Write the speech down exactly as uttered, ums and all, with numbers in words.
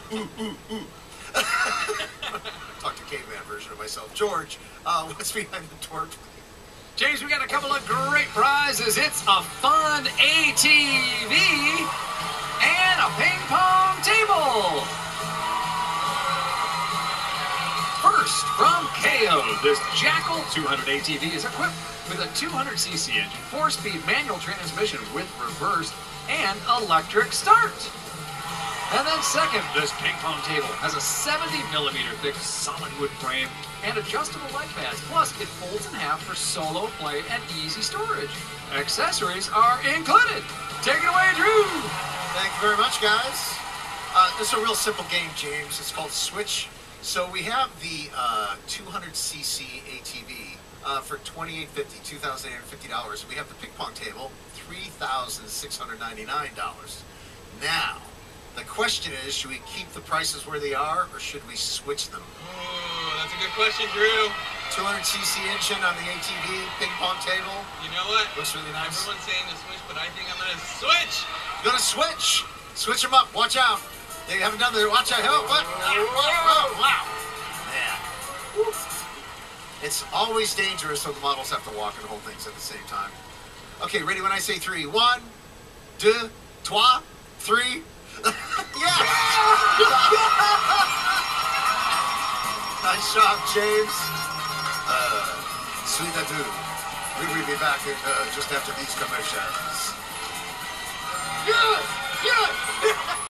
ooh, ooh, ooh. Talk to caveman version of myself. George, uh, what's behind the door? James, we got a couple of great prizes. It's a fun A T V and a ping pong table. First, from K O, this Jackal two hundred A T V is equipped with a two hundred c c engine, four-speed manual transmission with reverse and electric start. And then second, this ping pong table has a seventy millimeter thick solid wood frame and adjustable leg pads. Plus, it folds in half for solo play and easy storage. Accessories are included. Take it away, Drew. Thank you very much, guys. Uh, this is a real simple game, James. It's called Switch. So we have the uh, two hundred c c A T V uh, for twenty-eight fifty, two thousand eight hundred fifty dollars. And we have the ping pong table, three thousand six hundred ninety-nine dollars. Now, the question is, should we keep the prices where they are, or should we switch them? Ooh, that's a good question, Drew. two hundred c c engine on the A T V, ping pong table. You know what? Looks really nice. Everyone's saying to switch, but I think I'm going to switch. You're gonna switch. Switch them up. Watch out. They haven't done the watch out. Oh, what? Oh, wow. Man. It's always dangerous when the models have to walk and hold things at the same time. Okay, ready when I say three. One, deux, trois, three. Yeah! Nice job, James. Uh, sweet adieu. We will be back in, uh, just after these commercials. Good! Good!